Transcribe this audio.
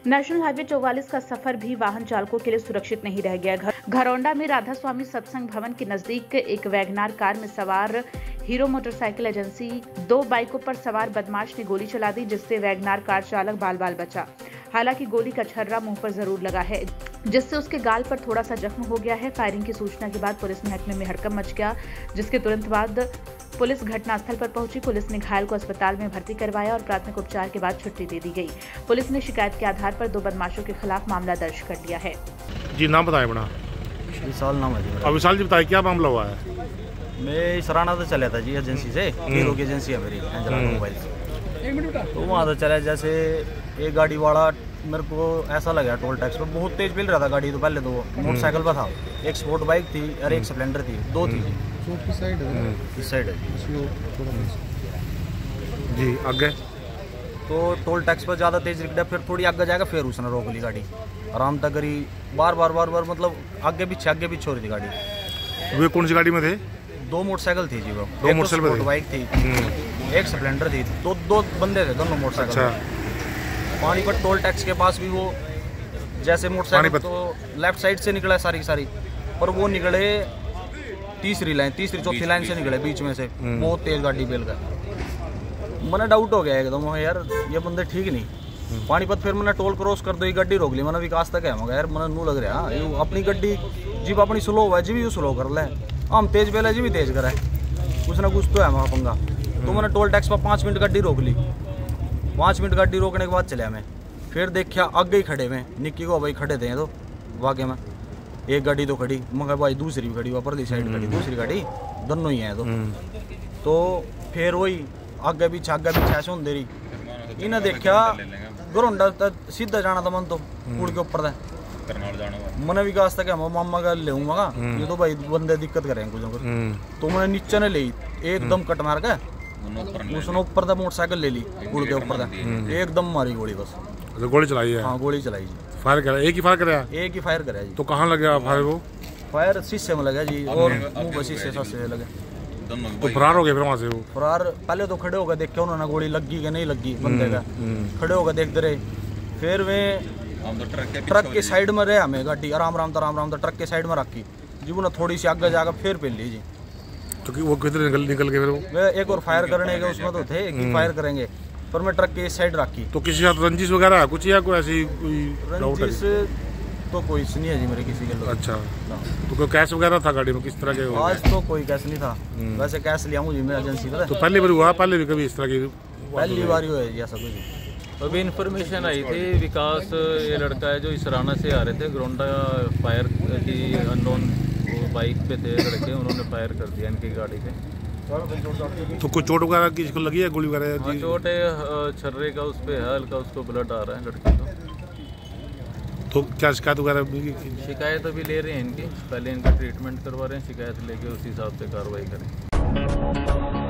National highway 44 का सफर भी वाहन चालकों के लिए सुरक्षित नहीं रह गया। घरौंडा में राधा स्वामी सत्संग भवन के नजदीक एक वैगनार कार में सवार हीरो मोटरसाइकिल एजेंसी 2 बाइकों पर सवार बदमाश ने गोली चला दी, जिससे वैगनार कार चालक बाल बचा। हालांकि गोली का छर्रा मुंह पर जरूर लगा है, जिससे उसके गाल पर थोड़ा सा जख्म हो गया है। फायरिंग की सूचना के बाद पुलिस महकमे में हड़कंप मच गया, जिसके तुरंत बाद पुलिस घटनास्थल पर पहुंची। पुलिस ने घायल को अस्पताल में भर्ती करवाया और प्राथमिक उपचार के बाद छुट्टी दे दी गई। पुलिस ने शिकायत के आधार पर 2 बदमाशों के खिलाफ मामला दर्ज कर लिया है। जी नाम बताएं अपना। विशाल नाम है जी। अब विशाल जी बताइए क्या मामला हुआ है? मैं सराना से चला था जी एजेंसी से, हीरो की एजेंसी है मेरी मोबाइल से। तो वहाँ से चला, जैसे एक गाड़ी वाला मेरे को ऐसा लगा टोल टैक्स पर बहुत तेज मिल रहा था गाड़ी। तो पहले तो मोटरसाइकिल पर था, एक स्पोर्ट बाइक थी और एक स्प्लेंडर थी, 2 थी जी। इस साइड है जी। आगे तो टोल टैक्स पर ज़्यादा तेज निकला, फिर थोड़ी आगे जाएगा, फिर उसने रोक ली गाड़ी। आराम तक करी, बार बार मतलब आगे पीछे हो रही थी गाड़ी। वे कौन सी गाड़ी में थे? 2 मोटरसाइकिल थी जी। वो 2 मोटरसाइकिल बाइक थी, एक स्प्लेंडर थी, दो बंदे थे, दोनों मोटरसाइकिल। अच्छा। पानीपत टोल टैक्स के पास भी वो जैसे मोटरसाइकिल तो लेफ्ट साइड से निकला सारी, पर वो निकले तीसरी चौथी लाइन से निकले बीच में से, बहुत तेज गाड़ी बेल गया। मैंने डाउट हो गया एकदम, यार ये बंदे ठीक नहीं। पानीपत फिर मैंने टोल क्रॉस कर दो, ये गाड़ी रोक ली। मैंने विकास तक है मगर यार मैंने नू लग रहा है अपनी गाड़ी जीप अपनी स्लो हुआ जी भी स्लो कर ले, हम तेज बेला जी भी तेज करे, कुछ ना कुछ तो है वहाँ पंगा। तो मैंने टोल टैक्स पर 5 मिनट गाड़ी रोक ली। 5 मिनट गाड़ी रोकने के बाद चलिया मैं, फिर देखा आगे ही खड़े में निक्की को भाई खड़े थे तो वाकई में एक गाड़ी तो खड़ी, मगर भाई दूसरी भी खड़ी, वहाँ परली साइड खड़ी दूसरी गाड़ी, दोनों ही हैं। तो फिर वही आगे पीछे ऐसे होंगे रही। इन्हें देखा घरौंडा सीधा जाना था मन तो पुल के ऊपर था। मैंने विकास तक मामा का ले ये तो भाई बंदे दिक्कत करेंगे कुछ ना कुछ। तो मैंने नीचे ने ली एकदम कट मार के, उसने ऊपर था मोटरसाइकिल ले ली, पुल के ऊपर था, एकदम मारी गोली बस। तो गोली चलाई है? हाँ गोली चलाई जी। फायर करा? एक ही फायर कराया? एक ही फायर कराया जी। तो कहाँ लग गया फायर? वो फायर शीशे में लगा जी, और मुंह पर शीशे से लगे। तो फरार हो गए फिर वहाँ से? वो फरार पहले तो खड़े होकर देखे उन्होंने गोली लगी कि नहीं लगी बंदे का, खड़े होकर देखते रहे। फिर वे ट्रक के साइड में रहे, हमें गाड़ी आराम तो ट्रक के साइड में रखी जी। वो थोड़ी सी आगे जाकर फिर पेल ली जी। तो वो किधर निकल के फिर वो एक और फायर करने के उसमें तो थे कि फायर करेंगे, पर मैं ट्रक के साइड रखी। तो किसी साथ रंजिश वगैरह कुछ या कोई ऐसी रंजिश तो कोई नहीं है जी मेरे किसी के लोग। अच्छा। तो कोई कैश वगैरह था गाड़ी में किस तरह के? आज तो कोई कैश नहीं था, वैसे कैश लिया जी मैं एजेंसी का। तो पहली बार हुआ? पहले भी कभी इस तरह की? पहली बार हुआ है जी ऐसा कुछ। अभी इन्फॉर्मेशन आई थी, विकास ये लड़का है जो इसराना से आ रहे थे, घरौंडा फायर की अननोन बाइक पे थे लड़के, उन्होंने फायर कर दिया इनकी गाड़ी पे। तो कोई चोट वगैरह किसको लगी है? गोली वगैरह? हाँ चोट है, छर्रे का उस पर हल्का, उसको ब्लड आ रहा है लड़के को। तो क्या शिकायत वगैरह? शिकायत अभी ले रहे हैं इनकी, पहले इनका ट्रीटमेंट करवा रहे हैं, शिकायत लेके उसी हिसाब से कार्रवाई करें।